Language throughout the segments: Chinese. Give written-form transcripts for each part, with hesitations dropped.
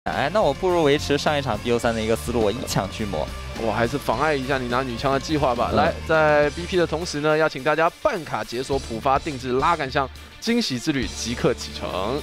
哎，那我不如维持上一场 BO3的一个思路，我一抢巨魔。 我还是妨碍一下你拿女枪的计划吧。来，在 BP 的同时呢，要请大家办卡解锁普发定制拉杆箱，惊喜之旅即刻启程。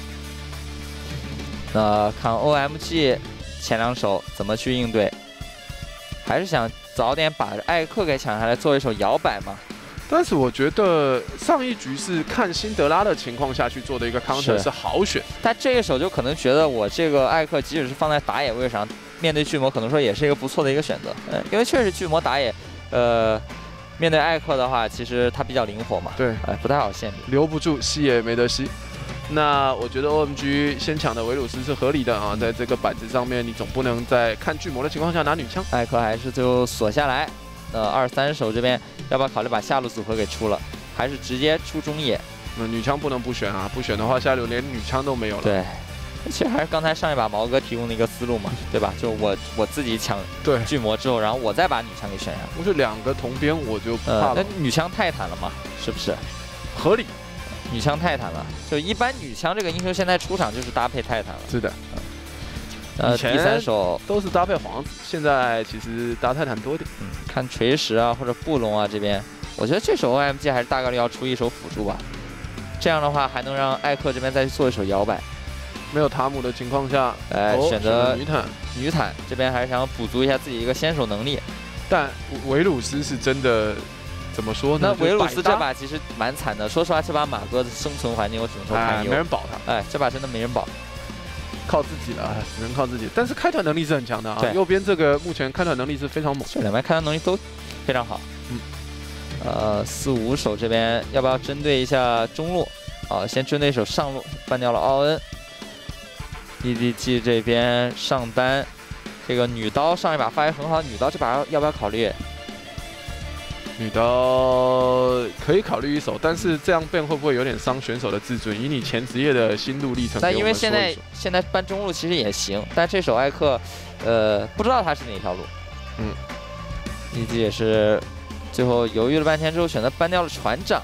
那看 OMG 前2手怎么去应对，还是想早点把艾克给抢下来，做一手摇摆嘛。 但是我觉得上一局是看辛德拉的情况下去做的一个 counter 是好选， 但这一手就可能觉得我这个艾克即使是放在打野位上，面对巨魔可能说也是一个不错的一个选择。因为确实巨魔打野，面对艾克的话，其实他比较灵活嘛， 对， 不太好限制， 留不住吸也没得吸。那我觉得 OMG 先抢的维鲁斯是合理的啊，在这个板子上面，你总不能在看巨魔的情况下拿女枪。 艾克还是最后锁下来。 2、3手这边要不要考虑把下路组合给出了，还是直接出中野？ 女枪不能不选啊，不选的话下路连女枪都没有了。 对，其实还是刚才上一把毛哥提供的一个思路嘛，对吧？就我自己抢巨魔之后，然后我再把女枪给选下。 不是2个同边我就不怕了。 那女枪泰坦了嘛？是不是？ 合理。 女枪泰坦了，就一般女枪这个英雄现在出场就是搭配泰坦了。 是的。 第3手都是搭配皇子，现在其实搭泰坦多一点。 看锤石啊或者布隆啊这边，我觉得这手 OMG 还是大概率要出一手辅助吧。这样的话还能让艾克这边再去做一手摇摆。 没有塔姆的情况下， 选择女坦这边还是想补足一下自己一个先手能力。 但维鲁斯是真的怎么说呢？ 那维鲁斯这把其实蛮惨的，说实话，这把马哥的生存环境我只能说堪忧， 没人保他。 这把真的没人保。 靠自己了，只能靠自己。但是开团能力是很强的啊。右边这个目前开团能力是非常猛， 这两边开团能力都非常好。4、5手这边要不要针对一下中路？先针对一手上路，办掉了奥恩。EDG 这边上单，这个女刀上一把发挥很好，女刀这把要不要考虑？ 女刀可以考虑一手，但是这样变会不会有点伤选手的自尊？以你前职业的心路历程， 但因为现在搬中路其实也行，但这手艾克，不知道他是哪条路。EDG 也是最后犹豫了半天之后选择搬掉了船长。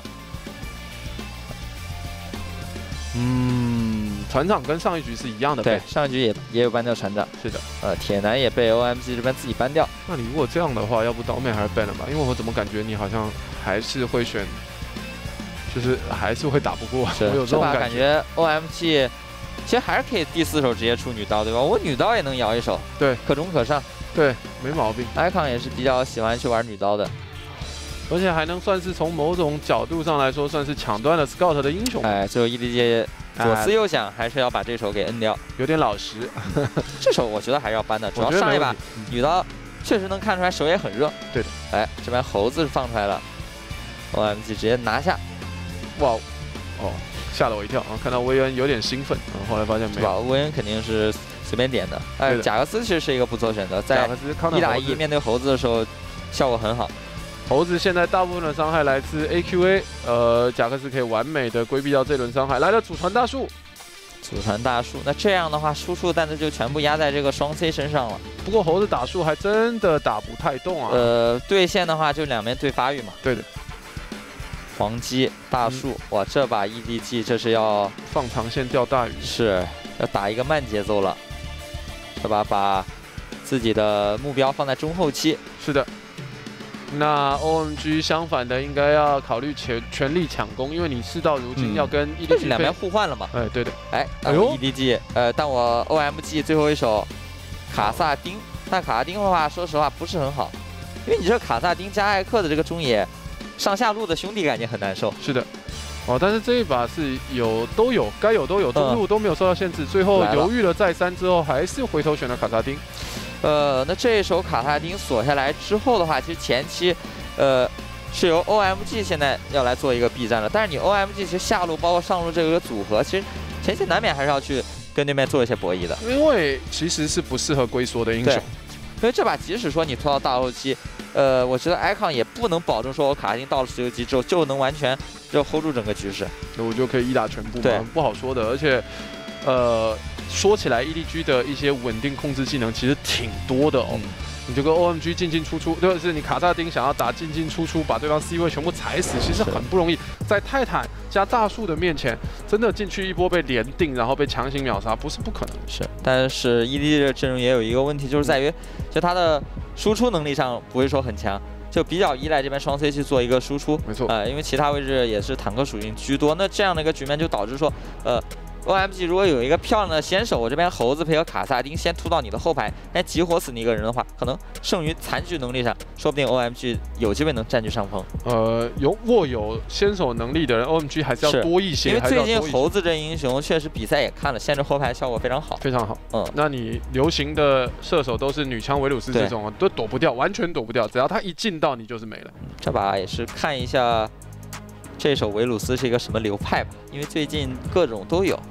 船长跟上一局是一样的， 对，上一局也有搬掉船长。 是的， 铁男也被 OMG 这边自己搬掉。 那你如果这样的话，要不刀妹还是 ban 了吧？因为我怎么感觉你好像还是会选，就是还是会打不过。我有这种感觉。 OMG 其实还是可以第4手直接出女刀，对吧？我女刀也能摇一手， 对， 可中可上， 对，没毛病。 icon 也是比较喜欢去玩女刀的。 而且还能算是从某种角度上来说，算是抢断了 Scout 的英雄。 最后 EDG 左思右想，还是要把这手给摁掉， 有点老实。 这手我觉得还是要搬的，主要上一把女刀确实能看出来手也很热。 对的。 这边猴子是放出来了 ，OMG 直接拿下。 哇，吓了我一跳啊！看到薇恩有点兴奋，后来发现没有。 薇恩肯定是随便点的。贾克斯其实是一个不错选择，在1打1面对猴子的时候效果很好。 猴子现在大部分的伤害来自 AQA， 贾克斯可以完美的规避掉这轮伤害。来了祖传大树， 那这样的话，输出弹子就全部压在这个双 C 身上了。 不过猴子打树还真的打不太动啊。 对线的话就两边对发育嘛。 对的。 黄鸡大树，哇，这把 EDG 这是要放长线钓大鱼， 是要打一个慢节奏了。这把自己的目标放在中后期。 是的。 那 OMG 相反的应该要考虑全力抢攻，因为你事到如今要跟 EDG 两边互换了嘛。 对的。 EDG，但我 OMG 最后一手卡萨丁，但卡萨丁的话，说实话不是很好，因为你这卡萨丁加艾克的这个中野上下路的兄弟感觉很难受。 是的。但是这一把是都有，该有都有，中路都没有受到限制，最后犹豫了再三之后，还是回头选了卡萨丁。 那这一手卡萨丁锁下来之后的话，其实前期，是由 OMG 现在要来做一个避战了。但是你 OMG 其实下路包括上路这个组合，其实前期难免还是要去跟对面做一些博弈的。 因为其实是不适合龟缩的英雄。 因为这把即使说你拖到大后期，我觉得 icon 也不能保证说我卡萨丁到了19级之后就能完全就 hold 住整个局势， 我就可以一打全部嘛，不好说的。而且，说起来 EDG 的一些稳定控制技能其实挺多的哦。 你就跟 OMG 进进出出，就是你卡萨丁想要打进进出出，把对方 C 位全部踩死，其实很不容易。在泰坦加大树的面前，真的进去一波被连定，然后被强行秒杀，不是不可能。 是，但是 EDG 的阵容也有一个问题，就是在于，就他的输出能力上不会说很强。 就比较依赖这边双 C 去做一个输出， 没错， 因为其他位置也是坦克属性居多，那这样的一个局面就导致说，OMG 如果有一个漂亮的先手，我这边猴子配合卡萨丁先突到你的后排，先集火死你一个人的话，可能剩余残局能力上，说不定 OMG 有机会能占据上风。 握有先手能力的人 ，OMG 还是要多一些。 因为最近猴子这英雄确实比赛也看了，限制后排效果非常好， 非常好。那你流行的射手都是女枪维鲁斯这种，都躲不掉，完全躲不掉，只要他一进到你就是没了。 这把也是看一下这手维鲁斯是一个什么流派吧，因为最近各种都有。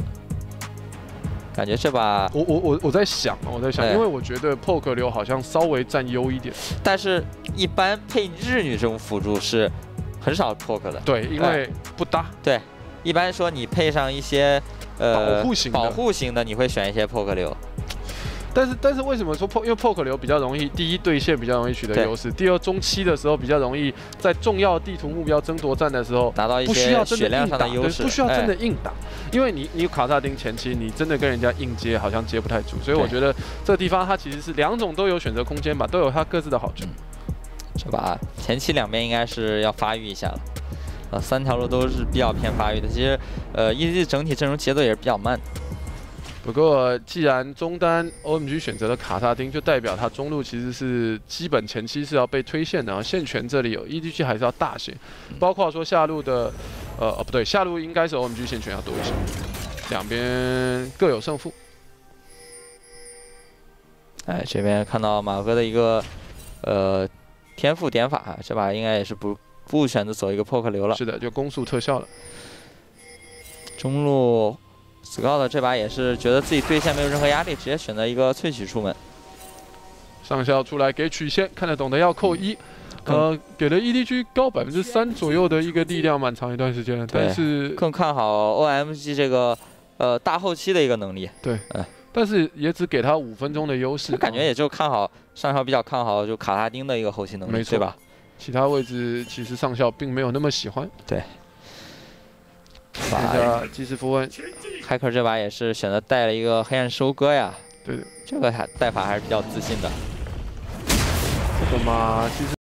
感觉这把我在想，因为我觉得 poke 流好像稍微占优一点， 但是一般配日女这种辅助是很少 poke 的。 对，因为不搭。 对，一般说你配上一些保护型的，你会选一些 poke 流。 但是为什么说因为 poke 流比较容易，第一对线比较容易取得优势，第二中期的时候比较容易在重要地图目标争夺战的时候拿到一些血量上的优势， 不需要真的硬打，因为你卡萨丁前期你真的跟人家硬接好像接不太住，所以我觉得这个地方它其实是两种都有选择空间吧，都有它各自的好处。 这把前期两边应该是要发育一下了，3条路都是比较偏发育的，其实EDG 整体阵容节奏也是比较慢的。 不过，既然中单 OMG 选择了卡萨丁，就代表他中路其实是基本前期是要被推线的。然后线权这里有 EDG 还是要大些，包括说下路的，不对，下路应该是 OMG 线权要多一些，两边各有胜负。 哎，这边看到马哥的一个天赋点法，这把应该也是不选择走一个 poke 流了。 是的，就攻速特效了。 中路。 Scout 这把也是觉得自己对线没有任何压力，直接选择一个萃取出门。 上校出来给曲线，看得懂的要扣1，给了 EDG 高3%左右的一个力量，蛮长一段时间，但是更看好 OMG 这个大后期的一个能力。 对，但是也只给他5分钟的优势， 感觉也就看好上校比较看好就卡萨丁的一个后期能力， 没错， 对吧？ 其他位置其实上校并没有那么喜欢。 对。 看一下即时符文 ，Hacker 这把也是选择带了一个黑暗收割呀。 对的， 这个带法还是比较自信的。 这个嘛，其实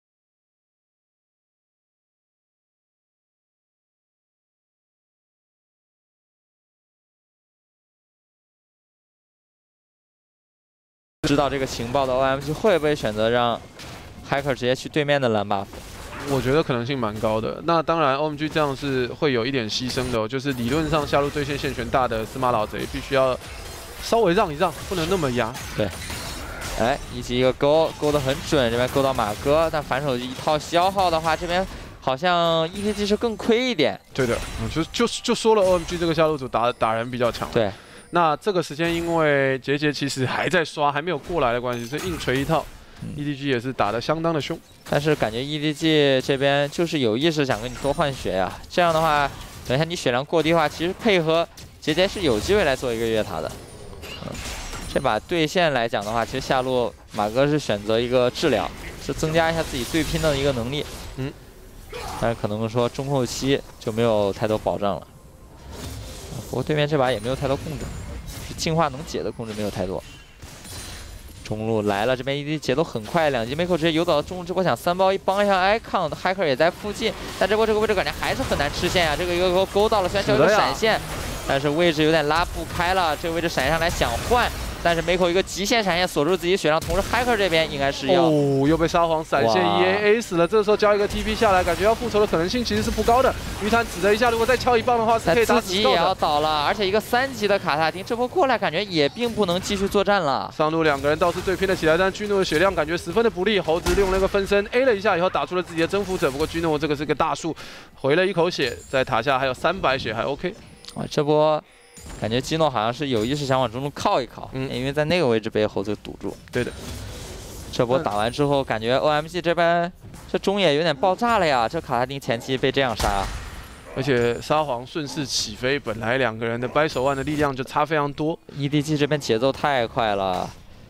知道这个情报的 OMG 会不会选择让 Hacker 直接去对面的蓝 buff？ 我觉得可能性蛮高的。那当然 ，OMG 这样是会有一点牺牲的哦，就是理论上下路对线线权大的司马老贼必须要稍微让一让，不能那么压。对， 哎，一起一个勾得很准，这边勾到马哥，但反手一套消耗的话，这边好像 EDG 是更亏一点。 对的，就说了 OMG 这个下路组打人比较强。 对， 那这个时间因为杰杰其实还在刷，还没有过来的关系，所以硬锤一套。EDG 也是打得相当的凶， 但是感觉 EDG 这边就是有意识想跟你多换血呀。这样的话，等一下你血量过低的话，其实配合杰杰是有机会来做一个越塔的。这把对线来讲的话，其实下路马哥是选择一个治疗，是增加一下自己对拼的一个能力。但是可能说中后期就没有太多保障了。不过对面这把也没有太多控制，净化能解的控制没有太多。中路来了，这边 EDG 节奏很快，2级 Miko 直接游走到中路直播抢3包1，帮一下 Icon，Hacker 也在附近，但这波这个位置感觉还是很难吃线啊。这个一个勾到了，虽然交一个闪现，但是位置有点拉不开了。这个位置闪上来想换，但是 Miko 一个极限闪现锁住自己血量，同时 Hacker 这边应该是要又被沙皇闪现 EAA 死了。这个时候交一个 TP 下来，感觉要复仇的可能性其实是不高的。鱼潭指了一下，如果再敲一棒的话，是可以打死 Scout 的。 自己也要倒了，而且一个3级的卡萨丁，这波过来感觉也并不能继续作战了。 上路2个人倒是对拼了起来，但Juno的血量感觉十分的不利。猴子利用那个分身 A 了一下以后，打出了自己的征服者。不过Juno这个是个大树，回了一口血，在塔下还有300血，还 OK。 哇，这波。感觉基诺好像是有意识想往中路靠一靠，因为在那个位置被猴子堵住。 对的， 这波打完之后，感觉 OMG 这边这中野有点爆炸了呀！这卡萨丁前期被这样杀， 而且沙皇顺势起飞，本来2个人的掰手腕的力量就差非常多。 EDG 这边节奏太快了，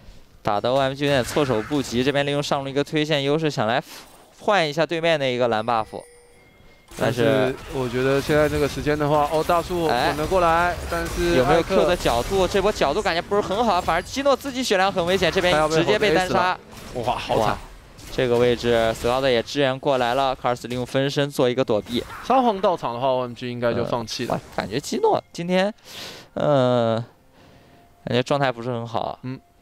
打的 OMG 有点措手不及，这边利用上路一个推线优势，想来换一下对面的一个蓝 buff。 但是我觉得现在这个时间的话，哦，大树滚了过来，但是有没有 Q 的角度？这波角度感觉不是很好，反而基诺自己血量很危险，这边直接被单杀。 哇，好惨！ 这个位置 Scout 也支援过来了 ，Cars 利用分身做一个躲避。 沙皇到场的话 ，OMG 应该就放弃了。 感觉基诺今天，感觉状态不是很好。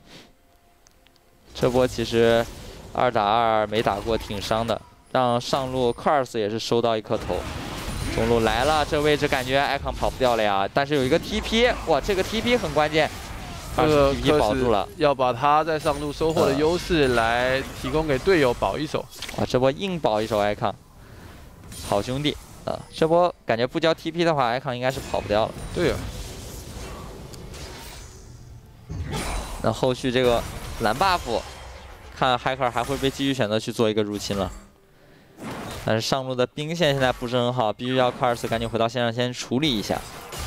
这波其实2打2没打过，挺伤的。 让上路 Cars 也是收到一颗头，中路来了，这位置感觉 Icon 跑不掉了呀，但是有一个 TP， 哇，这个 TP 很关键， 这个 TP 保住了， 要把他在上路收获的优势来提供给队友保一手。 哇，这波硬保一手 Icon， 好兄弟啊！这波感觉不交 TP 的话 ，Icon 应该是跑不掉了。 对呀。 那后续这个蓝 buff， 看 Hacker 还会被继续选择去做一个入侵了。 但是上路的兵线现在不是很好，必须要 Cars 赶紧回到线上先处理一下。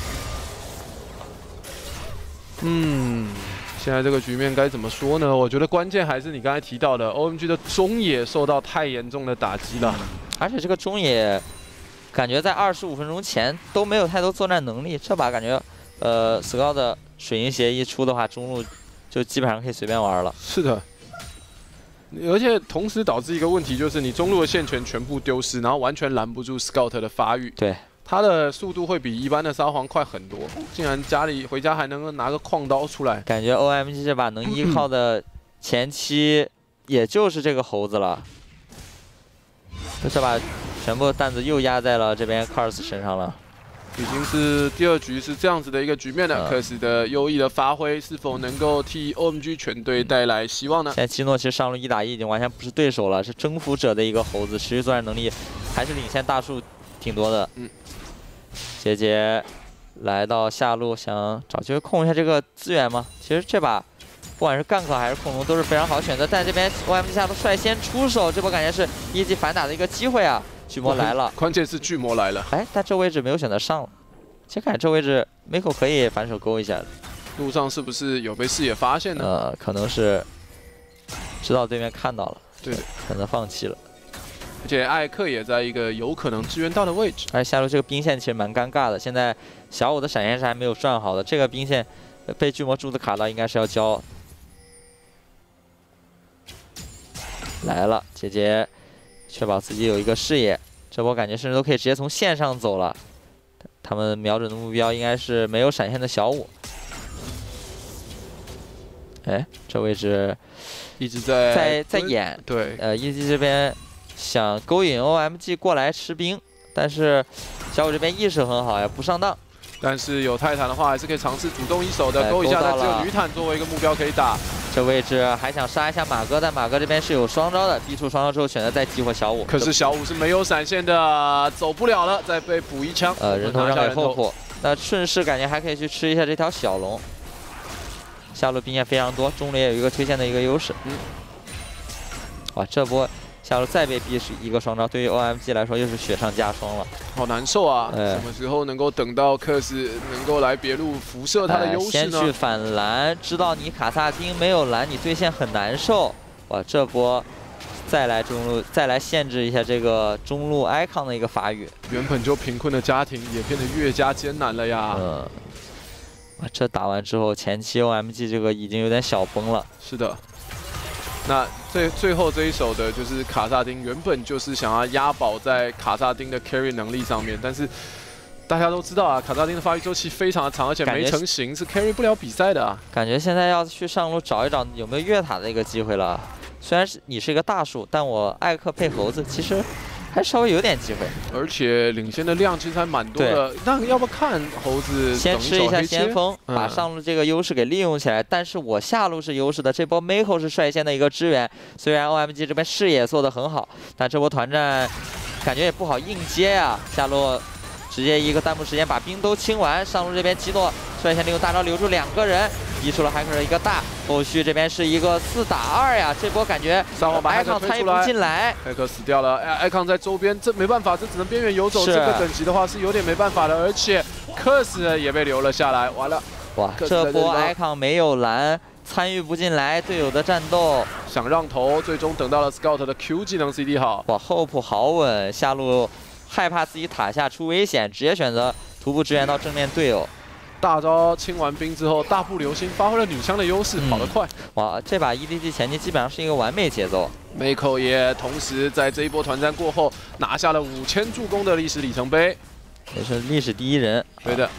现在这个局面该怎么说呢？我觉得关键还是你刚才提到的 ，OMG 的中野受到太严重的打击了。 而且这个中野感觉在25分钟前都没有太多作战能力，这把感觉Scout 的水银鞋一出的话，中路就基本上可以随便玩了。 是的。 而且同时导致一个问题，就是你中路的线权全部丢失，然后完全拦不住 Scout 的发育。 对， 他的速度会比一般的沙皇快很多。竟然回家还能够拿个矿刀出来， 感觉 OMG 这把能依靠的前期也就是这个猴子了。这把全部担子又压在了这边 Cars 身上了。 已经是第2局是这样子的一个局面了。克斯的优异的发挥是否能够替 OMG 全队带来希望呢？ 现在基诺其实上路1打1已经完全不是对手了，是征服者的一个猴子，持续作战能力还是领先大树挺多的。杰杰来到下路想找机会控一下这个资源吗？其实这把不管是gank还是控龙都是非常好选择，但这边 OMG 下路率先出手，这波感觉是1级反打的一个机会啊！ 巨魔来了， 关键是巨魔来了。 哎，但这位置没有选择上了。其实感觉这位置 Miko 可以反手勾一下的。 路上是不是有被视野发现呢？ 可能是知道对面看到了， 对， 可能放弃了。 而且艾克也在一个有可能支援到的位置。 而且下路这个兵线其实蛮尴尬的，现在小五的闪现是还没有转好的，这个兵线被巨魔柱子卡到，应该是要交。来了，姐姐。 确保自己有一个视野，这波感觉甚至都可以直接从线上走了。他们瞄准的目标应该是没有闪现的小五。哎，这位置一直在演。 对， EG 这边想勾引 OMG 过来吃兵，但是小五这边意识很好呀，不上当。 但是有泰坦的话，还是可以尝试主动一手的勾一下，但只有女坦作为一个目标可以打。 这位置还想杀一下马哥，但马哥这边是有双招的，逼出双招之后选择再激活小五。 可是小五是没有闪现的，走不了了，再被补一枪。 人头让给霍霍，那顺势感觉还可以去吃一下这条小龙。下路兵线非常多，中路也有一个推线的一个优势。哇，这波下路再被逼一个双招，对于 OMG 来说又是雪上加霜了。 好难受啊！什么时候能够等到克斯能够来别路辐射他的优势呢？ 先去反蓝，知道你卡萨丁没有蓝，你对线很难受。哇，这波再来中路，再来限制一下这个中路 icon 的一个发育。 原本就贫困的家庭也变得越加艰难了呀。 哇，这打完之后，前期 OMG 这个已经有点小崩了。 是的。 那最后这一手的就是卡萨丁，原本就是想要押宝在卡萨丁的 carry 能力上面，但是大家都知道啊，卡萨丁的发育周期非常的长，而且没成型，是 carry 不了比赛的啊。 感觉现在要去上路找一找有没有越塔的一个机会了。虽然你是一个大树，但我艾克配猴子其实还稍微有点机会， 而且领先的量其实还蛮多的。那要不看猴子先吃一下先锋，把上路这个优势给利用起来。但是我下路是优势的，这波 Miko 是率先的一个支援。虽然 OMG 这边视野做得很好，但这波团战感觉也不好硬接呀。下路直接一个弹幕时间把兵都清完，上路这边基诺率先利用大招留住2个人，逼出了海克的一个大。后续这边是一个4打2呀，这波感觉艾康参与不进来， 艾克死掉了，艾康在周边，这没办法，这只能边缘游走。这个等级的话是有点没办法的，而且克斯也被留了下来，完了。 哇，这波艾康没有蓝， 参与不进来队友的战斗， 想让头，最终等到了 Scout 的 Q 技能 CD 好。 哇，Hope 好稳，下路害怕自己塔下出危险，直接选择徒步支援到正面队友。 大招清完兵之后，大步流星发挥了女枪的优势，跑得快。 哇，这把 EDG 前期基本上是一个完美节奏。 Mako 也同时在这一波团战过后拿下了5000助攻的历史里程碑， 也是历史第1人。 对的。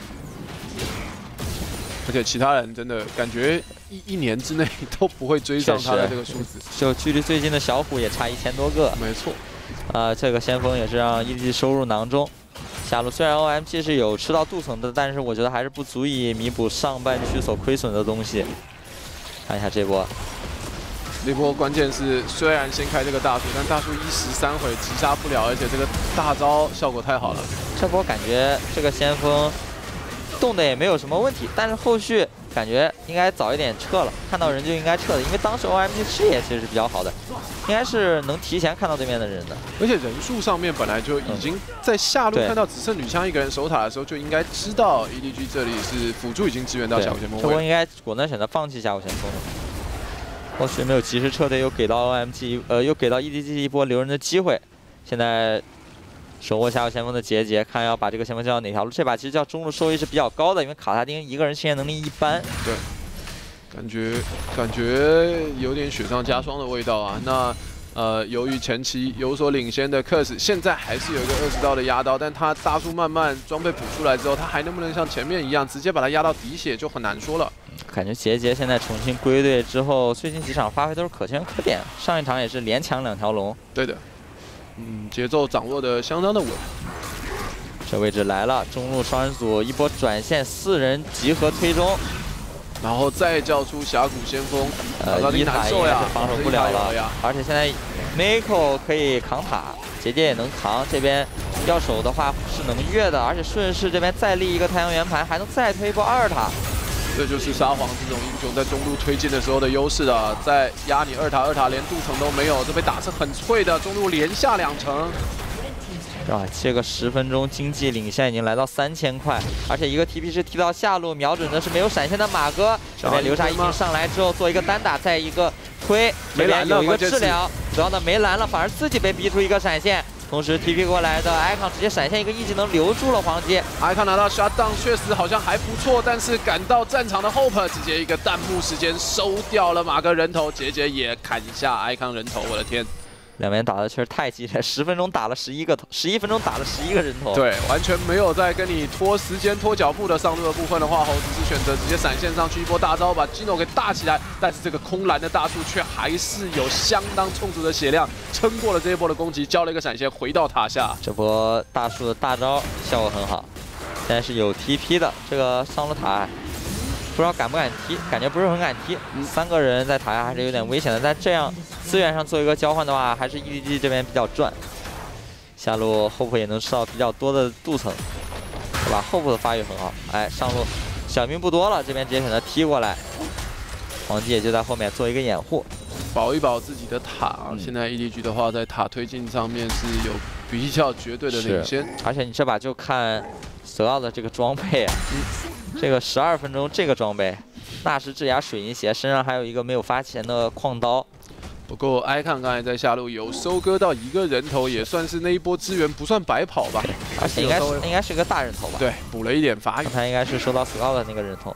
而且其他人真的感觉一年之内都不会追上他的这个数字。 就距离最近的小虎也差1000多个。 没错。 这个先锋也是让 EDG 收入囊中。 下路虽然 OMG 是有吃到镀层的，但是我觉得还是不足以弥补上半区所亏损的东西。看一下这波， 这波关键是虽然先开这个大树，但大树1时3回击杀不了，而且这个大招效果太好了。 这波感觉这个先锋动的也没有什么问题，但是后续感觉应该早一点撤了，看到人就应该撤的，因为当时 OMG 视野其实是比较好的，应该是能提前看到对面的人的。 而且人数上面本来就已经在下路看到只剩女枪一个人守塔的时候，就应该知道 EDG 这里是辅助已经支援到小前锋位。 这波应该果断选择放弃下路前锋。后续没有及时撤退，又给到 OMG 又给到 EDG 一波留人的机会。现在手握下路前锋的杰，看要把这个前锋叫到哪条路。这把其实叫中路收益是比较高的，因为卡萨丁一个人清野能力一般。 对，感觉有点雪上加霜的味道啊。那由于前期有所领先的克斯，现在还是有一个20刀的压刀，但他大树慢慢装备补出来之后，他还能不能像前面一样直接把他压到滴血就很难说了。 感觉杰现在重新归队之后，最近几场发挥都是可圈可点，上一场也是连抢2条龙。 对的。节奏掌握的相当的稳。 这位置来了，中路双人组一波转线，4人集合推中， 然后再叫出峡谷先锋， 伊塔应该是防守不了了，而且现在 Mako 可以扛塔，杰也能扛，这边要守的话是能越的，而且顺势这边再立一个太阳圆盘，还能再推一波2塔。 这就是沙皇这种英雄在中路推进的时候的优势啊，在压你2塔连镀层都没有，这被打是很脆的，中路连下2城。 这个10分钟经济领先已经来到3000块，而且一个 TP 是踢到下路，瞄准的是没有闪现的马哥，这边流沙一鸣上来之后做一个单打，再一个推，这边有一个治疗，主要的没蓝了，反而自己被逼出一个闪现。同时 TP 过来的 icon 直接闪现一个 E 技能留住了黄杰 ，icon 拿到 shutdown 确实好像还不错，但是赶到战场的 Hope 直接一个弹幕时间收掉了马哥人头，杰也砍下 icon 人头，我的天！ 两边打的确实太激烈，10分钟打了11个头，11分钟打了11个人头。 对，完全没有在跟你拖时间、拖脚步的上路的部分的话，猴子是选择直接闪现上去一波大招，把 Gino 给大起来。但是这个空蓝的大树却还是有相当充足的血量，撑过了这一波的攻击，交了一个闪现回到塔下。 这波大树的大招效果很好，现在是有 TP 的，这个上路塔。不知道敢不敢踢，感觉不是很敢踢。3个人在塔下还是有点危险的，但这样资源上做一个交换的话，还是 EDG 这边比较赚。下路 Hope 也能吃到比较多的镀层，对吧 ？Hope 的发育很好，上路小兵不多了，这边直接选择踢过来，黄杰也就在后面做一个掩护， 保一保自己的塔。现在 EDG 的话，在塔推进上面是有比较绝对的领先， 而且你这把就看索奥的这个装备啊。这个12分钟这个装备，纳什智雅水银鞋，身上还有一个没有发钱的矿刀。 不过icon刚才在下路有收割到1个人头，也算是那一波支援不算白跑吧。 而且应该是个大人头吧？ 对，补了一点法语。 他应该是收到 Scout 的那个人头。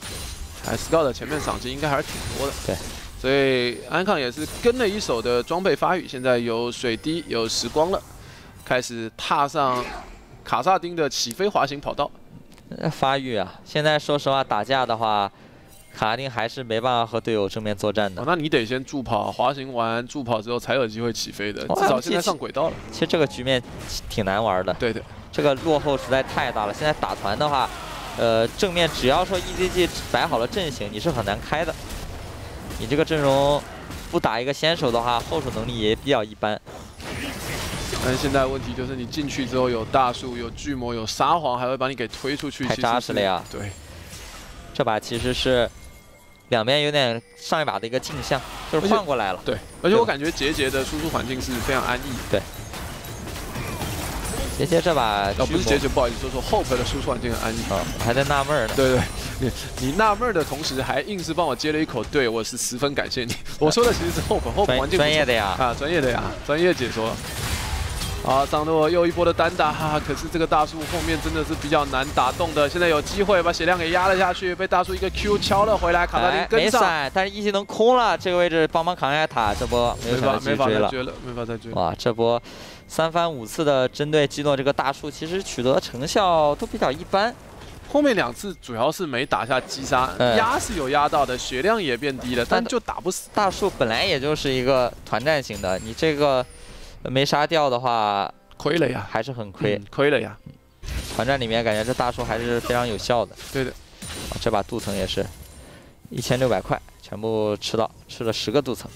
Scout 前面赏金应该还是挺多的。 对。 所以icon也是跟了一手的装备发育，现在有水滴有时光了，开始踏上卡萨丁的起飞滑行跑道。 发育啊！现在说实话，打架的话，卡萨丁还是没办法和队友正面作战的。 那你得先助跑，滑行完助跑之后才有机会起飞的。至少现在上轨道了。 其实这个局面挺难玩的。 对的， 这个落后实在太大了。现在打团的话，正面只要说 EDG 摆好了阵型，你是很难开的。你这个阵容不打一个先手的话，后手能力也比较一般。 但是现在问题就是你进去之后有大树、有巨魔、有沙皇，还会把你给推出去， 太扎实了呀！ 对， 这把其实是两边有点上一把的一个镜像，就是换过来了。 对，而且我感觉杰的输出环境是非常安逸。 对。 杰杰这把不是杰杰，不好意思，说 Hope 的输出环境很安逸。 我还在纳闷呢。 对，你纳闷的同时，还硬是帮我接了一口，对我是十分感谢你。我说的其实是 Hope 环境专业的呀， 专业的呀，专业解说。好，上路又一波的单打，可是这个大树后面真的是比较难打动的。现在有机会把血量给压了下去，被大树一个 Q 敲了回来，卡萨丁跟上， 但是一技能空了，这个位置帮忙扛下塔，这波没法再追了， 没法再追。 哇，这波3番5次的针对击落这个大树，其实取得成效都比较一般。 后面2次主要是没打下击杀，压是有压到的，血量也变低了，但就打不死。 大树本来也就是一个团战型的，你这个没杀掉的话， 亏了呀， 还是很亏， 亏了呀。 团战里面感觉这大树还是非常有效的。 对的， 这把镀层也是1600块，全部吃了10个镀层。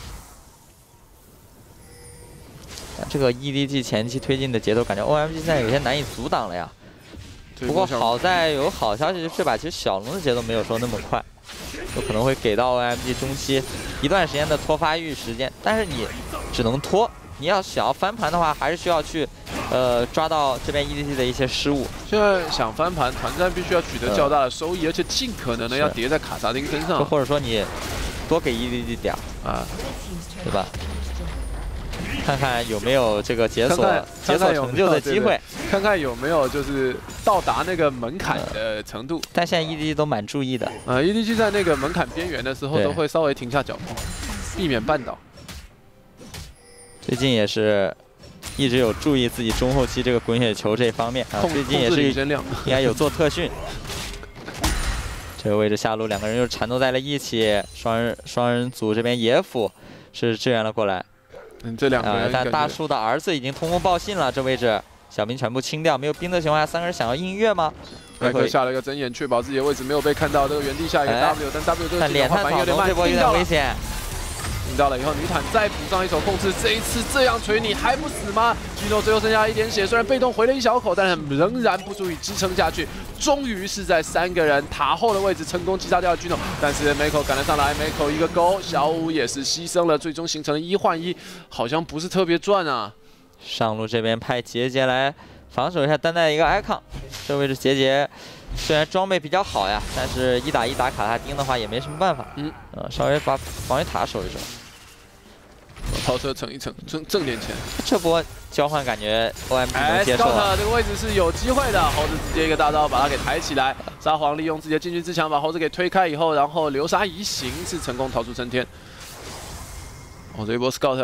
这个 EDG 前期推进的节奏，感觉 OMG 现在有些难以阻挡了呀。不过好在有好消息，这把其实小龙的节奏没有说那么快，有可能会给到 OMG 中期一段时间的拖发育时间，但是你只能拖。你要想要翻盘的话，还是需要去，抓到这边 EDG 的一些失误。 现在想翻盘，团战必须要取得较大的收益，而且尽可能的要叠在卡萨丁身上， 或者说你多给 EDG 点啊，对吧？看看有没有这个解锁成就的机会， 看看有没有就是到达那个门槛的程度。 但现在 EDG 都蛮注意的 ，EDG 在那个门槛边缘的时候都会稍微停下脚步，避免绊倒。 最近也是一直有注意自己中后期这个滚雪球这方面啊，最近也是应该有做特训。这个位置下路2个人又缠斗在了一起，双人组这边野辅是支援了过来。 这2个人， 但大树的儿子已经通风报信了，这位置小兵全部清掉，没有兵的情况下，3个人想要应月吗？ 麦克下了一个睁眼，确保自己的位置没有被看到，这个原地下一个 W， 但 W 这个脸探草丛这波有点危险。 听到了以后，女坦再补上一手控制，这一次这样锤你还不死吗？Gino 最后剩下1点血，虽然被动回了一小口，但是仍然不足以支撑下去。终于是在3个人塔后的位置成功击杀掉了 Gino， 但是 Mako 赶了上来 ，Mako 一个勾，小五也是牺牲了，最终形成了1换1，好像不是特别赚啊。 上路这边派杰杰来防守一下单带一个 icon， 这位置杰杰。虽然装备比较好呀，但是1打1打卡萨丁的话也没什么办法。稍微把防御塔守一守。 抛车蹭一蹭，挣点钱。 这波交换感觉 OMG 能接受啊。 这个位置是有机会的，猴子直接一个大招把他给抬起来。沙皇利用自己的禁区之墙把猴子给推开以后，然后流沙移形是成功逃出升天。这一波 Scout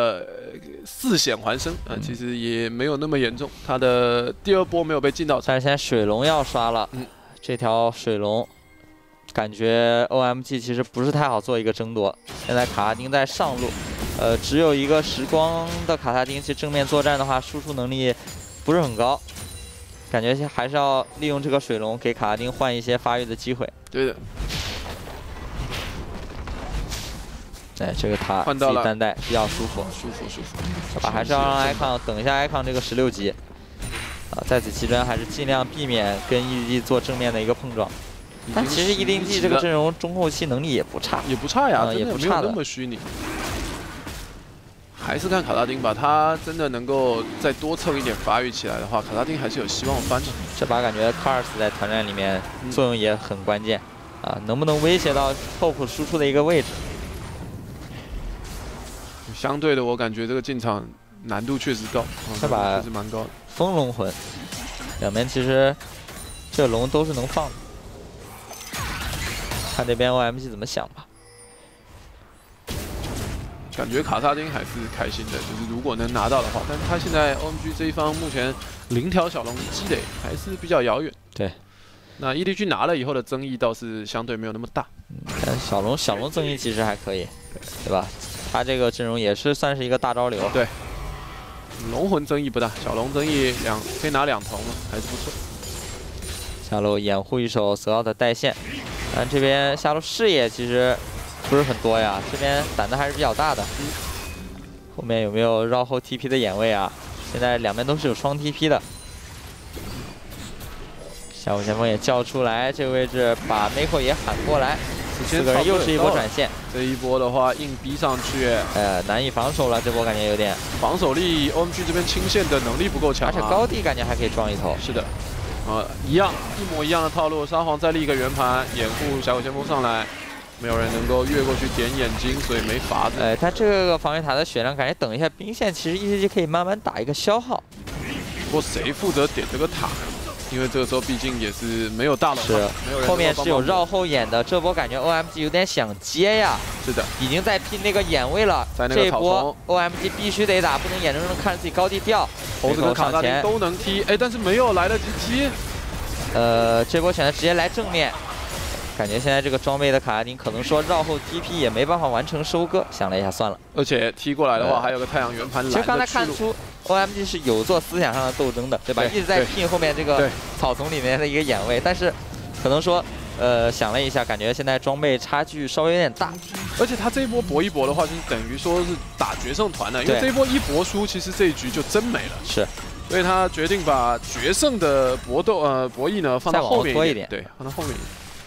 4险还生，其实也没有那么严重。他的第2波没有被禁到， 但是现在水龙要刷了。这条水龙感觉 OMG 其实不是太好做一个争夺。现在卡萨丁在上路，只有一个时光的卡萨丁，其实正面作战的话，输出能力不是很高。感觉还是要利用这个水龙给卡萨丁换一些发育的机会。 对的。 这个塔自己单带比较舒服，舒服。这把还是要让 icon 等一下 icon 这个16级。在此期间还是尽量避免跟 EDG 做正面的一个碰撞。但其实 EDG 这个阵容中后期能力也不差， 也不差呀， 也不差的， 那么虚拟。还是看卡萨丁吧，他真的能够再多蹭一点发育起来的话，卡萨丁还是有希望翻的。 这把感觉 Cars 在团战里面作用也很关键能不能威胁到 Hope 输出的一个位置？ 相对的，我感觉这个进场难度确实高， 这把确实蛮高的。 风龙魂，两边其实这龙都是能放的，看这边 OMG 怎么想吧。 感觉卡萨丁还是开心的，就是如果能拿到的话，但是他现在 OMG 这一方目前0条小龙积累还是比较遥远。 对， 那 EDG 拿了以后的争议倒是相对没有那么大。 但小龙争议其实还可以，对吧？他这个阵容也是算是一个大招流。 对。龙魂争议不大，小龙争议可以拿2头嘛，还是不错。 下路掩护一手泽奥的带线，但这边下路视野其实不是很多呀，这边胆子还是比较大的。后面有没有绕后 TP 的眼位啊？现在两边都是有双 TP 的。下路前锋也叫出来，这个位置把 Mako 也喊过来， 4个人又是一波转线。 这一波的话硬逼上去， 难以防守了。这波感觉有点防守力 ，OMG 这边清线的能力不够强， 而且高地感觉还可以撞一头。 是的，一模一样的套路，沙皇再立一个圆盘掩护峡谷先锋上来。 没有人能够越过去点眼睛，所以没法子。 他这个防御塔的血量，感觉等一下兵线，其实 ECG 可以慢慢打一个消耗。 不过谁负责点这个塔？因为这个时候毕竟也是没有大龙， 是后面是有绕后眼的，这波感觉 OMG 有点想接呀。 是的， 已经在拼那个眼位了。这一波 OMG 必须得打，不能眼睁睁看着自己高地掉。 猴子跟卡萨丁都能踢，但是没有来得及踢。 这波选择直接来正面。 感觉现在这个装备的卡萨丁可能说绕后 TP 也没办法完成收割，想了一下算了。而且踢过来的话还有个太阳圆盘。 其实刚才看出 OMG 是有做思想上的斗争的，对吧？一直在拼后面这个草丛里面的一个眼位，但是可能说想了一下，感觉现在装备差距稍微有点大。 而且他这一波搏一搏的话，就是等于说是打决胜团的，因为这一波一搏输，其实这一局就真没了。 是。 所以他决定把决胜的搏弈呢放到后面一点，对，放到后面一点。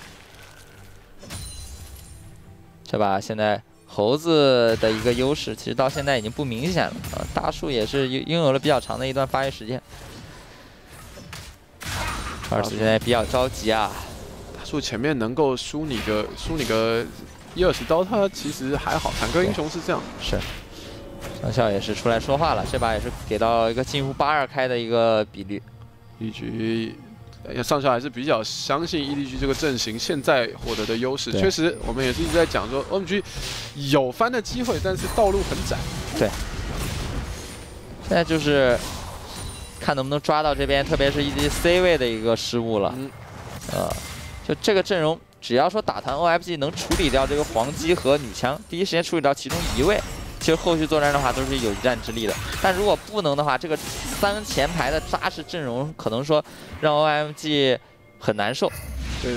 是吧？现在猴子的一个优势，其实到现在已经不明显了啊。大树也是拥有了比较长的一段发育时间。2次现在比较着急啊。 大树前面能够输你个1、20刀，他其实还好。坦克英雄是这样。是。 上校也是出来说话了，这把也是给到一个近乎8-2开的一个比率。 一局。 上校还是比较相信 EDG 这个阵型现在获得的优势，确实，我们也是一直在讲说 OMG 有翻的机会，但是道路很窄。 对，现在就是看能不能抓到这边，特别是 EDG C 位的一个失误了。就这个阵容，只要说打团 OMG 能处理掉这个黄鸡和女枪，第一时间处理掉其中1位。 其实后续作战的话都是有一战之力的，但如果不能的话，这个3前排的扎实阵容可能说让 OMG 很难受。 对的。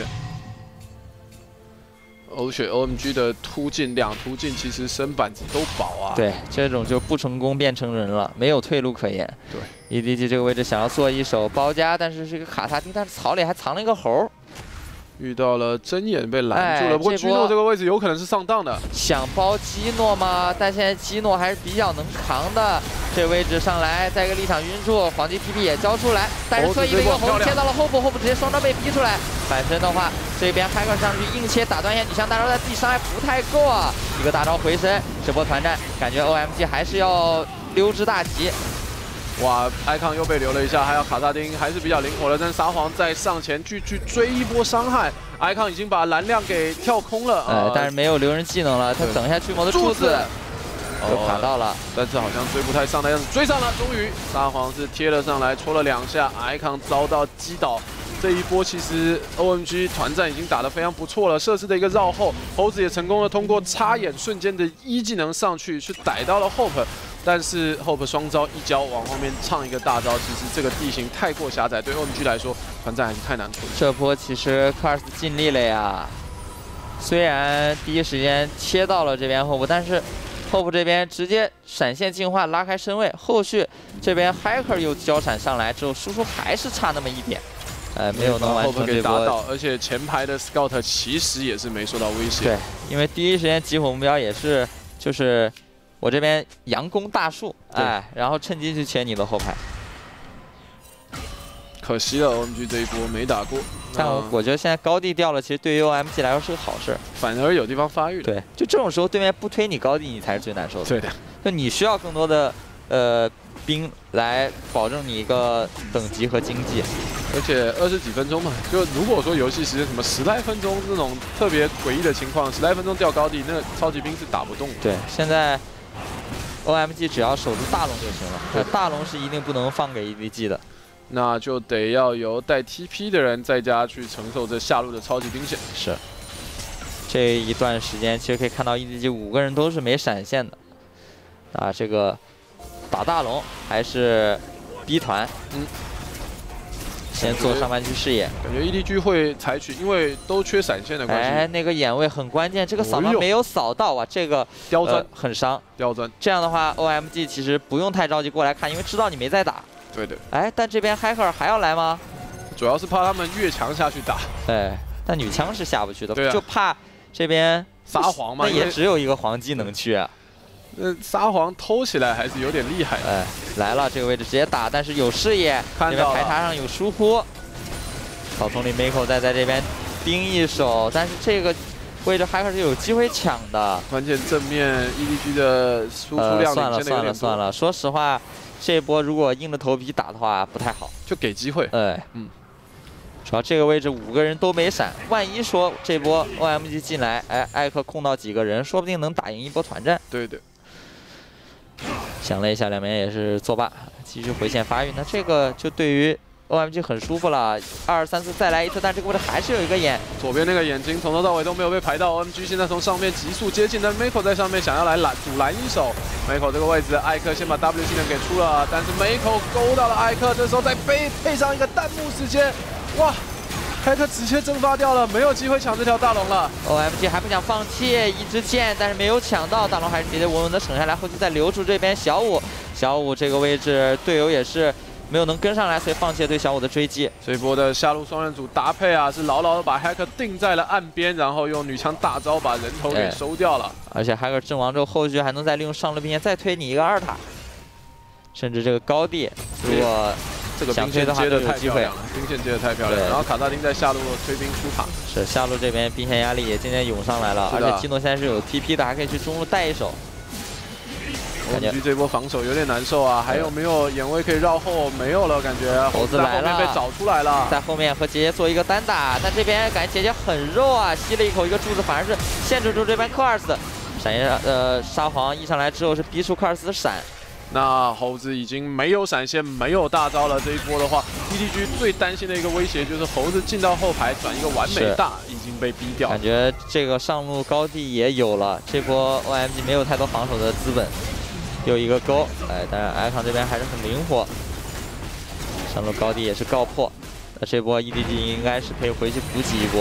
欧血 OMG 的突进2突进，其实身板子都薄啊。 对，这种就不成功变成人了，没有退路可言。对 ，EDG 这个位置想要做一手包夹，但是这个卡萨丁，但是草里还藏了一个猴。 遇到了针眼被拦住了，不过基诺这个位置有可能是上当的。 想包基诺吗？但现在基诺还是比较能扛的。这个位置上来，再一个立场晕住，黄金 PP 也交出来，但是特意的一个红切到了后部，后部直接双招被逼出来。反身的话，这边骇客上去硬切打断一下女枪大招，在地伤害不太够啊。一个大招回身，这波团战感觉 OMG 还是要溜之大吉。 哇，艾康又被留了一下，还有卡萨丁还是比较灵活的，但是沙皇在上前去追一波伤害，艾康已经把蓝量给跳空了， 但是没有留人技能了，他等一下驱魔的柱子就卡到了， 但是好像追不太上的样子，追上了，终于沙皇是贴了上来，戳了2下，艾康遭到击倒。 这一波其实 OMG 团战已经打得非常不错了，设施的一个绕后，猴子也成功的通过插眼瞬间的1技能上去逮到了 Hope， 但是 Hope 双招一交往后面唱一个大招，其实这个地形太过狭窄，对 OMG 来说团战还是太难处理。 这波其实 Cars 尽力了呀，虽然第一时间切到了这边 Hope， 但是 Hope 这边直接闪现净化拉开身位，后续这边 Hacker 又交闪上来之后，输出还是差那么一点。 没有能完成这波， 而且前排的 Scout 其实也是没受到威胁。 对，因为第一时间集火目标也是就是我这边佯攻大树，然后趁机去切你的后排。 可惜了 ，OMG 这一波没打过。 但我觉得现在高地掉了，其实对于 OMG 来说是个好事， 反而有地方发育了。 对，就这种时候对面不推你高地，你才是最难受的。 对的， 就你需要更多的兵来保证你一个等级和经济。 而且20几分钟嘛，就如果说游戏时间什么10来分钟那种特别诡异的情况，10来分钟掉高地，那超级兵是打不动的。 对，现在 OMG 只要守住大龙就行了，对，大龙是一定不能放给 EDG 的。 那就得要由带 TP 的人在家去承受这下路的超级兵线。 是，这一段时间其实可以看到 EDG 5个人都是没闪现的，啊，这个打大龙还是 B 团，先做上半区视野， 感觉 EDG 会采取，因为都缺闪现的关系。 那个眼位很关键，这个扫描没有扫到啊，这个刁钻很伤。 刁钻。 这样的话 ，OMG 其实不用太着急过来看，因为知道你没在打。 对的。 但这边 Hacker 还要来吗？ 主要是怕他们越墙下去打。 但女枪是下不去的， 对啊、 就怕这边撒谎嘛， 那也只有一个黄技能去啊。 撒谎偷起来还是有点厉害的。 哎，来了，这个位置直接打，但是有视野， 看到了， 这边排查上有疏忽。草丛里 Miko 在这边盯一手，但是这个位置还是有机会抢的。 关键正面 EDG 的输出量算了，说实话，这波如果硬着头皮打的话不太好， 就给机会。 哎，主要这个位置5个人都没闪，万一说这波 OMG 进来，哎，艾克控到几个人，说不定能打赢一波团战。 对。 想了一下，两边也是作罢，继续回线发育。那这个就对于 OMG 很舒服了，2、3、4再来一次，但这个位置还是有一个眼。 左边那个眼睛从头到尾都没有被排到 ，OMG 现在从上面急速接近，但 Miko 在上面想要来阻拦一手。Miko 这个位置，艾克先把 W 技能给出了，但是 Miko 勾到了艾克，这时候再配上一个弹幕时间，哇！艾克直接蒸发掉了，没有机会抢这条大龙了。 OMG 还不想放弃，一支箭，但是没有抢到，大龙还是直接稳稳的省下来，后期再留住这边小五这个位置，队友也是没有能跟上来，所以放弃了对小五的追击。 这一波的下路双人组搭配啊，是牢牢的把 Hacker 定在了岸边，然后用女枪大招把人头给收掉了。 而且 Hacker 阵亡之后，后续还能再利用上路兵线再推你一个2塔，甚至这个高地如果这个兵线接的太漂亮了，兵线接的太漂亮了。然后卡萨丁在下路推兵出塔， 是下路这边兵线压力也渐渐涌上来了，而且基诺现在是有 TP 的，还可以去中路带一手。 感觉这波防守有点难受啊，还有没有眼位可以绕后？没有了，感觉猴子来了， 被找出来了， 在后面和杰杰做一个单打，但这边感觉杰杰很肉啊，吸了一口一个柱子，反而是限制住这边科尔斯。闪现沙皇一上来之后是逼出科尔斯的闪。 那猴子已经没有闪现，没有大招了。这一波的话 ，EDG 最担心的一个威胁就是猴子进到后排转一个完美大，已经被逼掉。 感觉这个上路高地也有了，这波 OMG 没有太多防守的资本，又一个勾，哎，但是艾康这边还是很灵活，上路高地也是告破。那这波 EDG 应该是可以回去补给一波。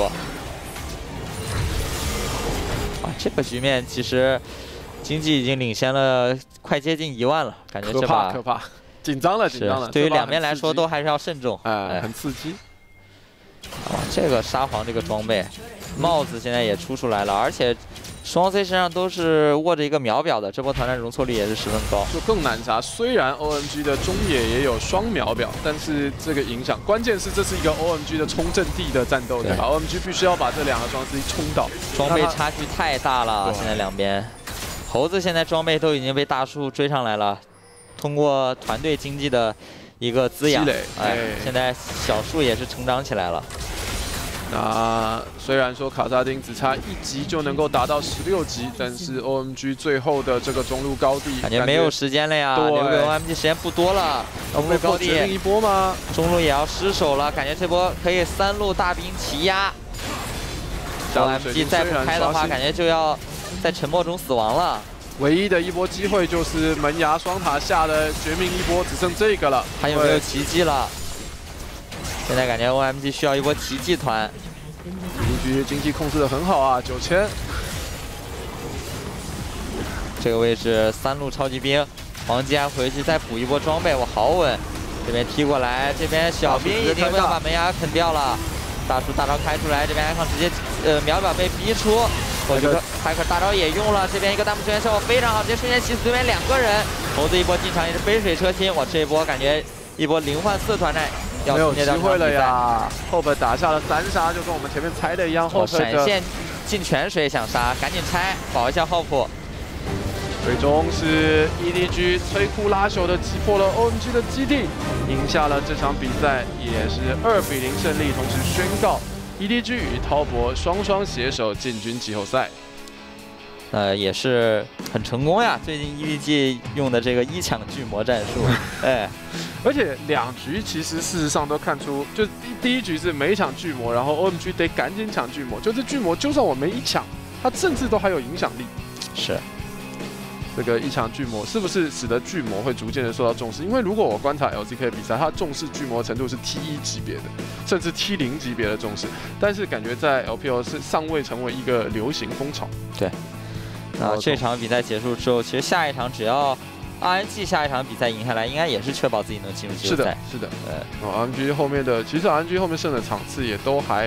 哇，这个局面其实。经济已经领先了，快接近1万了，感觉这把可怕，紧张了。 对于两边来说都还是要慎重， 哎，很刺激。 哇，这个沙皇这个装备，帽子现在也出来了，而且双 C 身上都是握着一个秒表的，这波团战容错率也是十分高， 就更难杀。虽然 OMG 的中野也有双秒表，但是这个影响，关键是这是一个 OMG 的冲阵地的战斗，对吧 ？OMG 必须要把这2个双 C 冲倒， 装备差距太大了，现在两边。猴子现在装备都已经被大树追上来了，通过团队经济的一个滋养，哎，现在小树也是成长起来了。 那虽然说卡萨丁只差1级就能够达到16级，但是 OMG 最后的这个中路高地感觉没有时间了呀，留给 OMG 时间不多了。中路高地决定一波吗？ 中路也要失手了，感觉这波可以3路大兵齐压。OMG 再不开的话，感觉就要在沉默中死亡了。 唯一的一波机会就是门牙双塔下的绝命一波，只剩这个了。 还有没有奇迹了？现在感觉 OMG 需要一波奇迹团。 EDG 经济控制的很好啊，9000。 这个位置3路超级兵，黄金还回去再补一波装备，我好稳。这边踢过来，这边小兵已经要把门牙啃掉了。大树大招开出来，这边艾康直接秒表被逼出。我觉得海克大招也用了，这边一个弹幕支援效果非常好，直接瞬间起死对面2个人。猴子一波进场也是杯水车薪，我这一波感觉一波0换4团战要没有机会了呀！后本打下了3杀，就跟我们前面猜的一样，后闪现进泉水想杀，赶紧拆保一下后普。 最终是 EDG 摧枯拉朽的击破了 OMG 的基地，赢下了这场比赛，也是2比0胜利，同时宣告 EDG 与滔博双双携手进军季后赛。 也是很成功呀！最近 EDG 用的这个1抢巨魔战术，哎， 而且2局其实事实上都看出，就第1局是没抢巨魔，然后 OMG 得赶紧抢巨魔，就这巨魔就算我没1抢，它甚至都还有影响力。 是。 这个1抢巨魔是不是使得巨魔会逐渐的受到重视？因为如果我观察 LCK 比赛，它重视巨魔程度是 T1 级别的，甚至 T0级别的重视，但是感觉在 LPL 是尚未成为一个流行风潮。 对。那这场比赛结束之后，其实下一场只要 RNG 下一场比赛赢下来，应该也是确保自己能进入季后赛。 是的。RNG 后面的，其实 RNG 后面胜的场次也都还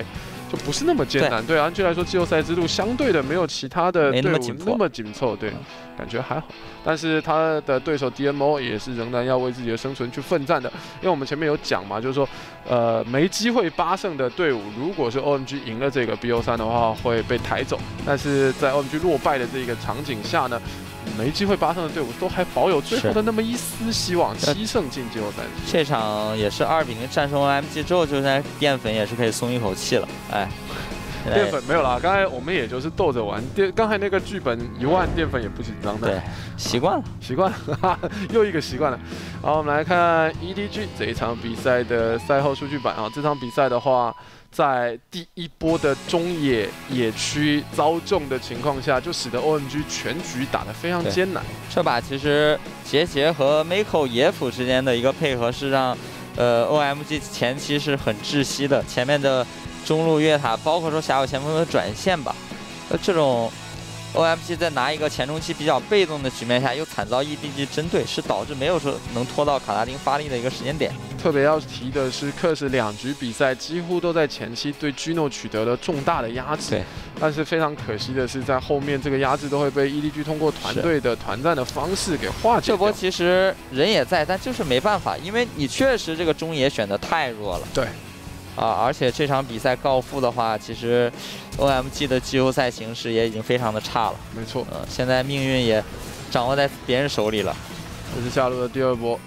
就不是那么艰难。对 RNG 来说，季后赛之路相对的没有其他的队伍那么紧凑，对，感觉还好。但是他的对手 DMO 也是仍然要为自己的生存去奋战的，因为我们前面有讲嘛，就是说，没机会8胜的队伍，如果是 OMG 赢了这个 BO3的话，会被抬走。但是在 OMG 落败的这个场景下呢，没机会8胜的队伍都还保有最后的那么一丝希望，7胜进季后赛。 这场也是2-0战胜 OMG 之后，就现在淀粉也是可以松一口气了，哎。 淀粉没有啦，刚才我们也就是逗着玩。刚才那个剧本1万，淀粉也不紧张的。 对，习惯了， 习惯了，又一个习惯了。好，我们来看 EDG 这一场比赛的赛后数据版啊。这场比赛的话，在第一波的中野区遭中的情况下，就使得 OMG 全局打得非常艰难。 这把其实杰和 Mako 野辅之间的一个配合是让OMG 前期是很窒息的，前面的中路越塔，包括说峡谷前锋的转线吧，这种 OMG 在拿一个前中期比较被动的局面下，又惨遭 EDG 针对，是导致没有说能拖到卡拉丁发力的一个时间点。 特别要提的是，Curse 2局比赛几乎都在前期对 Gino 取得了重大的压制。 对。 但是非常可惜的是，在后面这个压制都会被 EDG 通过团队的团战的方式给化解掉。 这波其实人也在，但就是没办法，因为你确实这个中野选的太弱了。 对。 而且这场比赛告负的话，其实 OMG 的季后赛形势也已经非常的差了。 没错， 现在命运也掌握在别人手里了。 这是下路的第2波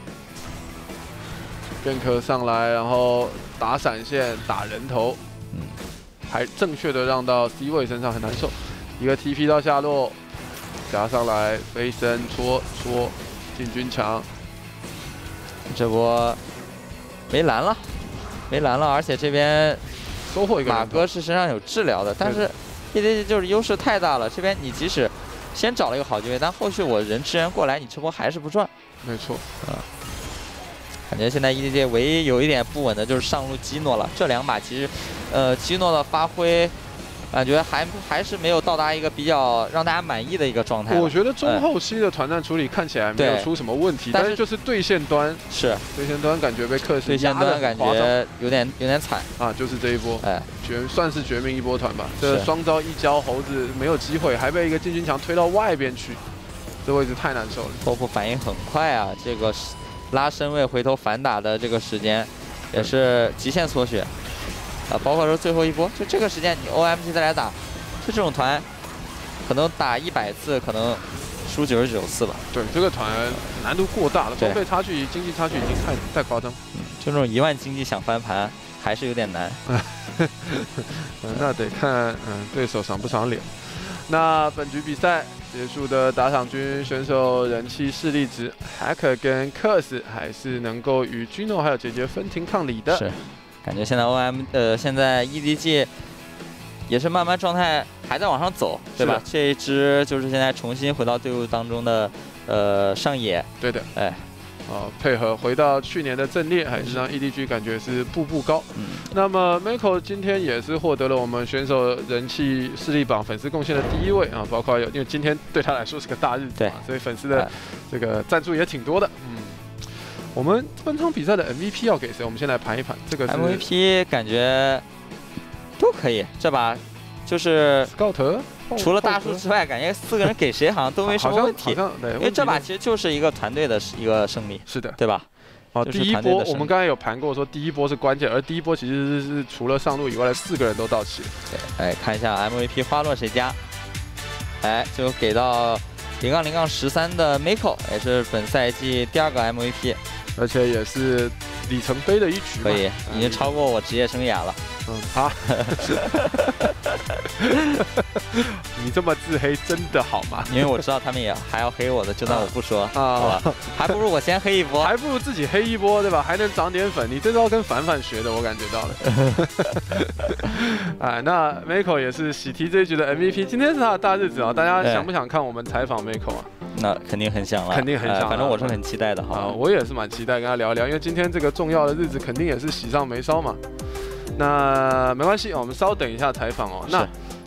，Gank上来，然后打闪现，打人头，还正确的让到 C 位身上，很难受。一个 TP 到下路，加上来飞身戳进军墙， 这波没蓝了。没蓝了，而且这边收获一个马哥是身上有治疗的，但是 EDG 就是优势太大了。这边你即使先找了一个好机会，但后续我人支援过来，你这波还是不赚。 没错， 感觉现在 EDG 唯一有一点不稳的就是上路基诺了。这2把其实，基诺的发挥，感觉还是没有到达一个比较让大家满意的一个状态。 我觉得中后期的团战处理看起来没有出什么问题，但是就是对线端感觉被克斯压得很夸张， 对线端感觉有点惨啊，就是这一波，算是绝命一波团吧。这双招一交，猴子没有机会，还被一个进军墙推到外边去，这位置太难受了。 POP 反应很快啊，这个拉身位回头反打的这个时间也是极限缩血。包括说最后一波，就这个时间你 OMG 再来打，就这种团，可能打100次，可能输99次吧。对， 这个团难度过大了，装备差距、经济差距已经太夸张。 就这种1万经济想翻盘，还是有点难。 那得看对手赏不赏脸。那本局比赛结束的打场均选手人气势力值 ，Hacker 跟 Curse 还是能够与 Gino 还有杰分庭抗礼的。 是。感觉现在现在 EDG 也是慢慢状态还在往上走，对吧？这一支就是现在重新回到队伍当中的上野， 对的，配合回到去年的阵列，还是让 EDG 感觉是步步高。那么 Mako 今天也是获得了我们选手人气势力榜粉丝贡献的第1位啊，包括因为今天对他来说是个大日子嘛，所以粉丝的这个赞助也挺多的。我们本场比赛的 MVP 要给谁？我们先来盘一盘。这个是 MVP 感觉都可以，这把就是 Scout 除了大叔之外，感觉4个人给谁好像都没什么问题。因为这把其实就是一个团队的一个胜利。 是的， 对吧？ 第一波我们刚才有盘过，说第一波是关键，而第一波其实是除了上路以外的4个人都到齐了。 对，看一下 MVP 花落谁家？就给到0-0-13的 Mako， 也是本赛季第2个 MVP。 而且也是里程碑的一局， 可以，已经超过我职业生涯了。 你这么自黑真的好吗？ 因为我知道他们也还要黑我的，就当我不说啊，还不如我先黑一波， 还不如自己黑一波，对吧？还能涨点粉。你这招跟凡学的，我感觉到了。那 Mako 也是喜提这一局的 MVP， 今天是他的大日子啊！大家想不想看我们采访 Mako 啊？ 那肯定很想了， 肯定很想。 反正我是很期待的哈。 我也是蛮期待跟他聊一聊，因为今天这个重要的日子肯定也是喜上眉梢嘛。那没关系，我们稍等一下采访哦。那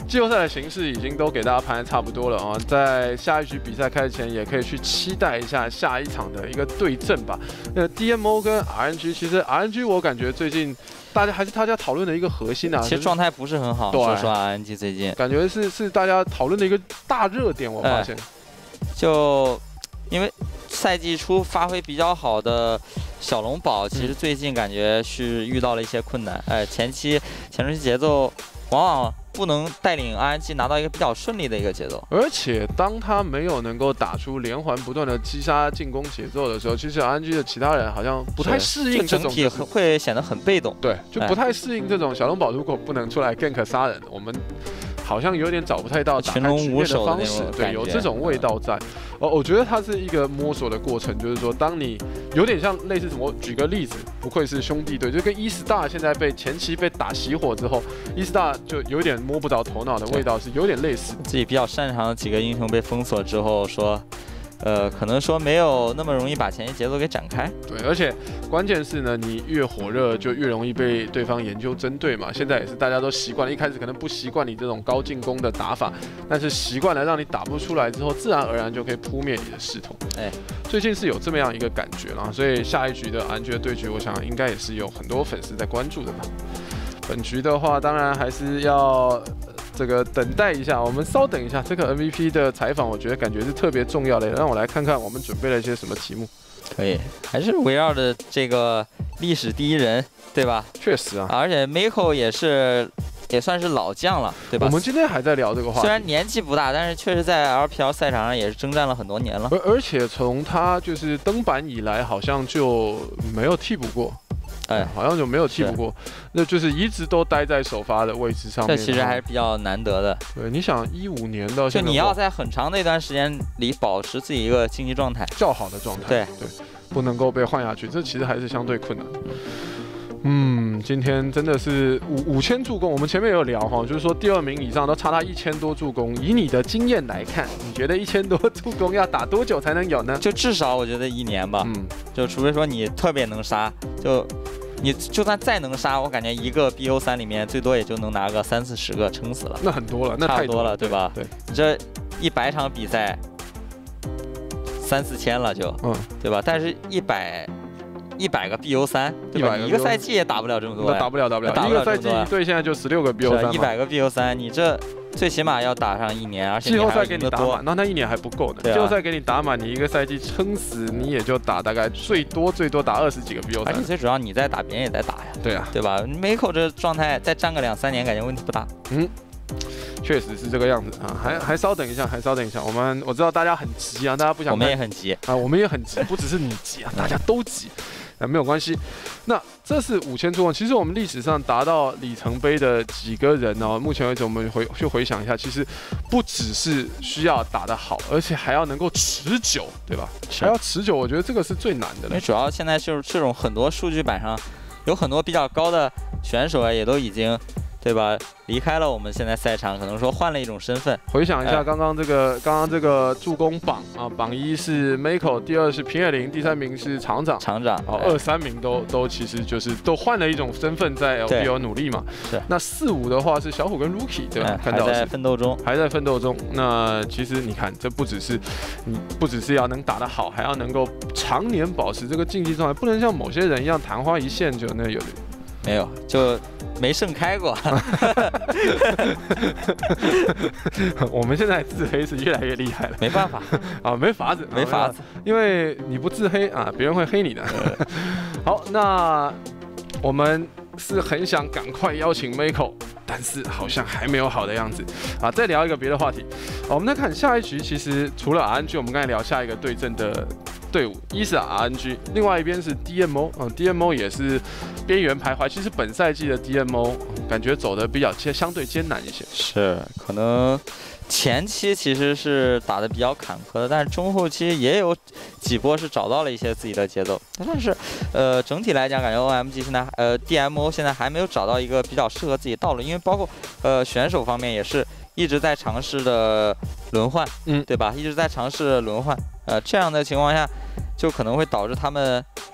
季后赛的形势已经都给大家盘得差不多了啊，在下一局比赛开始前，也可以去期待一下下一场的一个对阵吧。DMO 跟 RNG， 其实 RNG 我感觉最近大家讨论的一一个核心啊。 其实状态不是很好，说实话 ，RNG 最近感觉是大家讨论的一个大热点，我发现。 就因为赛季初发挥比较好的小龙宝，其实最近感觉是遇到了一些困难。前期节奏往往不能带领 RNG 拿到一个比较顺利的一个节奏， 而且当他没有能够打出连环不断的击杀进攻节奏的时候，其实 RNG 的其他人好像不太适应这种， 整体会显得很被动。 对，就不太适应这种小龙宝如果不能出来 gank 杀人，我们好像有点找不太到打开局面的方式，对，有这种味道在。我觉得它是一个摸索的过程，就是说，当你有点像类似什么，举个例子，不愧是兄弟队，就跟E-Star现在前期被打熄火之后，E-Star 就有点摸不着头脑的味道，是有点类似。 自己比较擅长的几个英雄被封锁之后，说。可能说没有那么容易把前期节奏给展开。 对，而且关键是呢，你越火热就越容易被对方研究针对嘛。现在也是大家都习惯了，一开始可能不习惯你这种高进攻的打法，但是习惯了让你打不出来之后，自然而然就可以扑灭你的势头。最近是有这么样一个感觉啦，所以下一局的RNG的对局，我想应该也是有很多粉丝在关注的吧。本局的话，当然还是要。这个等待一下，我们稍等一下。这个 MVP 的采访，我觉得感觉是特别重要的。让我来看看我们准备了一些什么题目。 可以，还是围绕着这个历史第一人，对吧？ 确实啊， 而且 Miko 也算是老将了，对吧？ 我们今天还在聊这个话题， 虽然年纪不大，但是确实在 LPL 赛场上也是征战了很多年了。 而且从他就是登板以来，好像就没有替补过。好像就没有替补过，那就是一直都待在首发的位置上面。 这其实还是比较难得的。 对，你想15年到现在， 就你要在很长的一段时间里保持自己一个竞技状态， 较好的状态。对，不能够被换下去，这其实还是相对困难的。今天真的是5000助攻，我们前面有聊哈，就是说第2名以上都差他1000多助攻。以你的经验来看，你觉得1000多助攻要打多久才能有呢？ 就至少我觉得1年吧。就除非说你特别能杀，你就算再能杀，我感觉一个 BO3里面最多也就能拿个30-40个，撑死了。 那很多了，那太多了，对吧？ 对， 你这100场比赛3-4千了就，对吧？但是100个 BO3， 对吧？你一个赛季也打不了这么多， 打不了。一个赛季一队现在就16个 BO3， 100个 BO3， 你这最起码要打上1年，而且季后赛给你打满，那1年还不够呢。季后赛给你打满，你一个赛季撑死你也就打大概最多打20几个 BO3。 而且最主要你在打，别人也在打呀。 对啊， 对吧？Miko 这状态再战个2-3年，感觉问题不大。 确实是这个样子啊，还稍等一下，我知道大家很急啊，大家不想， 我们也很急啊，我们也很急，不只是你急啊，大家都急。没有关系，那这是5000助攻。其实我们历史上达到里程碑的几个人哦，目前为止我们去回想一下，其实不只是需要打得好，而且还要能够持久，对吧？还要持久，我觉得这个是最难的了。 因为主要现在就是这种很多数据板上有很多比较高的选手啊，也都已经。对吧？离开了我们现在赛场，可能说换了一种身份。 回想一下刚刚这个助攻榜啊，榜1是 Miko， 第2是平野绫，第3名是厂长。2、3名都其实就是都换了一种身份在 LPL 努力嘛。 是。 那4、5的话是小虎跟 Rookie， 对吧？ 还在奋斗中， 那其实你看，这不只是要能打得好，还要能够常年保持这个竞技状态，不能像某些人一样昙花一现就那有的。 没有，就没盛开过。 我们现在自黑是越来越厉害了， 没办法啊，没法子，因为你不自黑啊，别人会黑你的。好，那我们是很想赶快邀请 Miko， 但是好像还没有好的样子啊。再聊一个别的话题，我们来看下一局，其实除了 RNG， 我们刚才聊下一个对阵的。队伍一是 RNG， 另外一边是 DMO，DMO 也是边缘徘徊。其实本赛季的 DMO 感觉走的比较相对艰难一些， 是可能前期其实是打的比较坎坷的，但是中后期也有几波是找到了一些自己的节奏。但是整体来讲，感觉 OMG 现在DMO 现在还没有找到一个比较适合自己道路，因为包括选手方面也是一直在尝试的轮换，对吧？一直在尝试轮换，这样的情况下。就可能会导致他们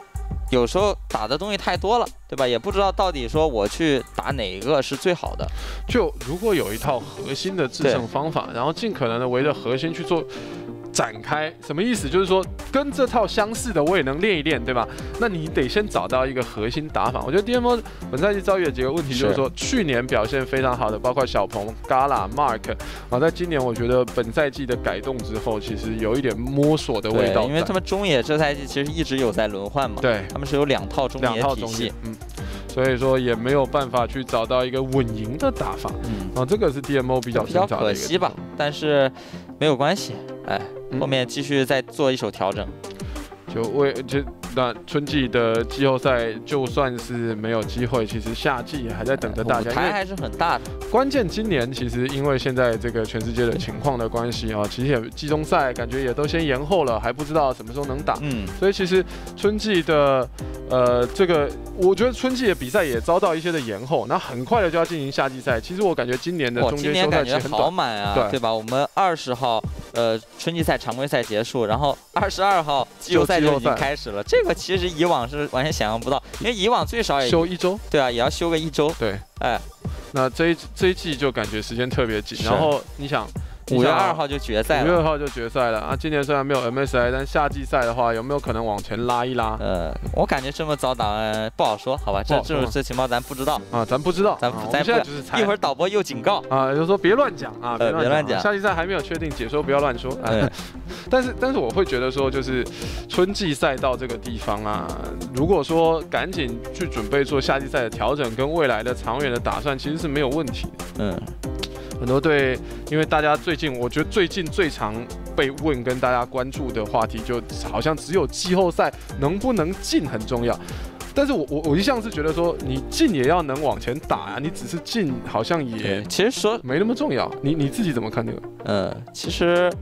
有时候打的东西太多了，对吧？也不知道到底说我去打哪个是最好的。 就如果有一套核心的制胜方法，然后尽可能的围着核心去做展开，什么意思？就是说跟这套相似的我也能练一练，对吧？那你得先找到一个核心打法。我觉得 DMO 本赛季遭遇的几个问题，就是说去年表现非常好的，包括小鹏、Gala、Mark 啊，在今年我觉得本赛季的改动之后，其实有一点摸索的味道。 因为他们中野这赛季其实一直有在轮换嘛， 对， 他们是有2套中野体系， 所以说也没有办法去找到一个稳赢的打法。这个是 DMO 比较可惜吧，但是没有关系，后面继续再做一手调整。那春季的季后赛就算是没有机会，其实夏季还在等着大家， 舞台还是很大的。 关键今年其实因为现在这个全世界的情况的关系啊，其实也季中赛感觉也都先延后了，还不知道什么时候能打。所以其实春季的这个，我觉得春季的比赛也遭到一些的延后，那很快的就要进行夏季赛。其实我感觉今年的中间休赛期很短， 今年感觉好满啊，对吧？我们20号春季赛常规赛结束，然后22号季后赛就已经开始了。这个其实以往是完全想象不到，因为以往最少也休1周， 对啊，也要休个1周。 对，那这一季就感觉时间特别紧，然后你想。 5月2号就决赛了，5月 2号就决赛了啊！今年虽然没有 MSI， 但夏季赛的话，有没有可能往前拉一拉？ 我感觉这么早档不好说，好吧？这情报咱不知道啊，咱不知道， 咱现在就是猜。一会儿导播又警告啊，就说别乱讲啊，别乱讲。 夏季赛还没有确定，解说不要乱说。但是我会觉得说，就是春季赛到这个地方啊，如果说赶紧去准备做夏季赛的调整，跟未来的长远的打算，其实是没有问题的。很多队，因为大家我觉得最近最常被问跟大家关注的话题，就好像只有季后赛能不能进很重要。但是我一向是觉得说，你进也要能往前打呀，你只是进好像也其实说没那么重要。你自己怎么看这个？其实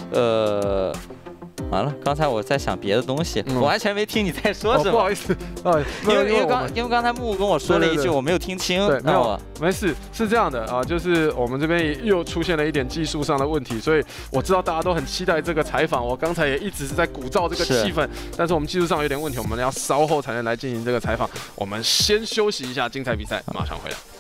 完了，刚才我在想别的东西，我完全没听你在说什么。 不好意思， 因为刚才木木跟我说了一句，我没有听清。 对，没有，没事，是这样的啊，就是我们这边又出现了一点技术上的问题，所以我知道大家都很期待这个采访，我刚才也一直是在鼓噪这个气氛，但是我们技术上有点问题，我们要稍后才能来进行这个采访。我们先休息一下，精彩比赛马上回来。